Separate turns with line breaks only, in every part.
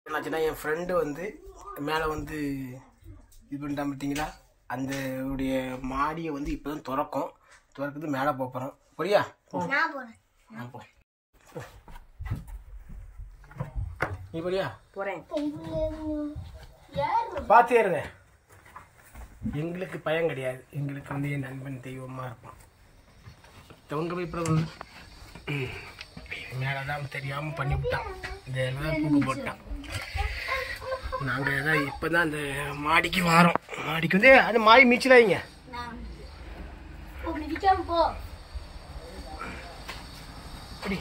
என்னாச்சுன்னா என் ஃப்ரெண்டு வந்து மேலே வந்து இது பண்ணிட்டான் பார்த்தீங்களா, அந்த உடைய மாடியை வந்து இப்போ தான் திறக்குது மேலே போகிறோம். புரியா? நான் போ நீ புரியா?
போகிறேன்.
பார்த்தே இருங்க. எங்களுக்கு பயம் கிடையாது, எங்களுக்கு வந்து என் நண்பன் தெய்வமாக இருப்பான். தவங்க போய் மேலே தான் தெரியாமல் பண்ணி விட்டான், இந்த எல்லாம் தூக்கு போட்டான். நாங்கள் தான் இப்போ தான் அந்த மாடிக்கு வரோம். மாடிக்கு வந்து அந்த மாடி மீச்சலாதீங்க. அப்படி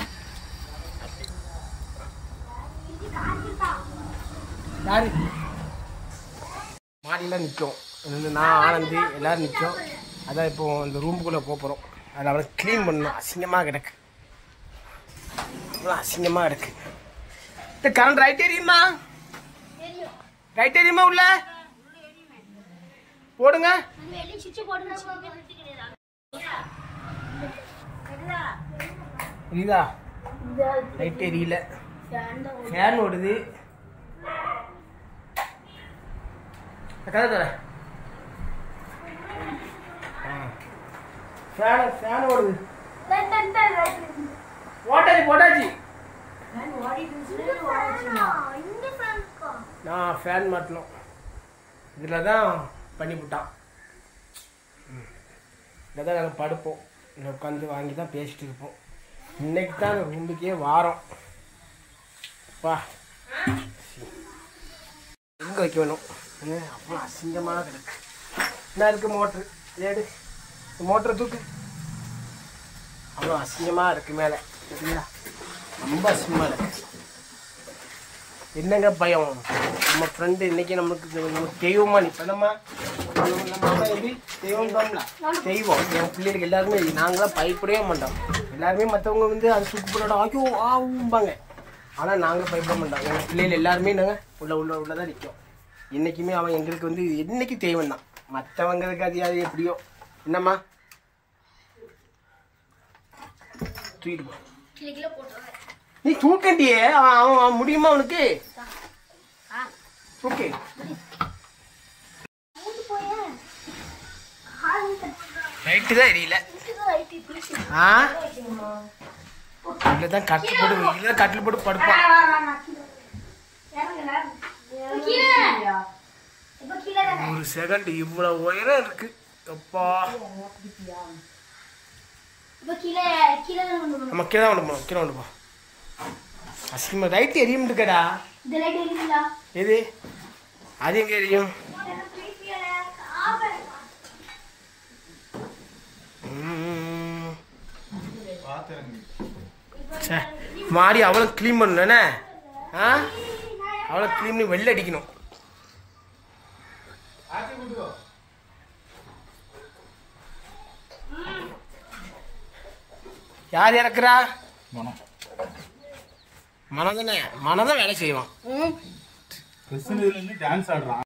யாரு மாடியெல்லாம் நிற்கும், நான் ஆனந்தி எல்லோரும் நிற்கும். அதான் இப்போ இந்த ரூமுக்குள்ளே போகிறோம். அதில் அவளை க்ளீன் பண்ணணும். அசிங்கமாக கிடக்கு, அசிங்கமாக கிடக்கு. இந்த கரண்ட் ரைட் எரியுமா? ரைட் எரியுமா? உள்ள போடுங்க. எரியுதா? ரைட் எரியல, ஃபேன் ஓடுது. கதை தர ஃபேன் ஓடுது. போட்டாச்சு. நான் ஃபேன் மாட்டணும். இதில் தான் பண்ணிவிட்டான். இதில் தான் நாங்கள் படுப்போம், இல்லை உட்காந்து வாங்கி தான் பேசிட்டு இருப்போம். இன்னைக்கு தான் ரூமுக்கே வாரம். பா எங்கே வைக்க வேணும்? அப்புறம் அசிங்கமாக கிடக்கு. என்ன இருக்குது? மோட்ரு ஏடு, மோட்டரை தூக்கு. அவ்வளோ அசிங்கமாக இருக்குது மேலே. சரிங்களா? ரொம்ப அசிங்கமாக இருக்குது. என்னங்க பயம்? நம்ம ஃப்ரெண்டு இன்னைக்கு நமக்கு தெய்வமா நிற்பதம்மா. நம்ம எப்படி தெய்வம் தான்ல, தெய்வம். என் பிள்ளைகளுக்கு எல்லாருமே நாங்களாம் பயப்படவே மாட்டோம். எல்லாருமே மற்றவங்க வந்து அது சுக்குப்படோட ஐயோ ஆகும்பாங்க, ஆனால் நாங்களும் பயப்பட மாட்டோம். எங்கள் பிள்ளைகள் எல்லாருமே நாங்கள் உள்ளதான் நிற்கும். என்றைக்குமே அவன் எங்களுக்கு வந்து என்னைக்கு தெய்வம் தான். மற்றவங்களுக்கு அது எப்படியோ. என்னம்மா தூக்கிட்டு நீ தூக்கண்டியே? அவன் முடியுமா அவனுக்கு? ஓகே ரைட்டு தான் எரியல. இல்லைதான் கட்டில் போட்டு படுப்பான். ஒரு செகண்ட் இவ்வளோ உயரம் இருக்கு. அப்பா நம்ம கீழே கொண்டு போனோம், கீழே கொண்டு போ. அசிங்கமா ரைட்டு எரியும் இருக்கடா. எது? அது எங்க எரியும்? மாடி அவ்வளோ க்ளீன் பண்ணணும்ண்ணே. அவ்வளோ க்ளீன் பண்ணி வெளில அடிக்கணும். யார் இறக்குறா? மனம் தானே, மனம் தான் வேலை செய்வான்.
டான்ஸ் ஆடுறான்.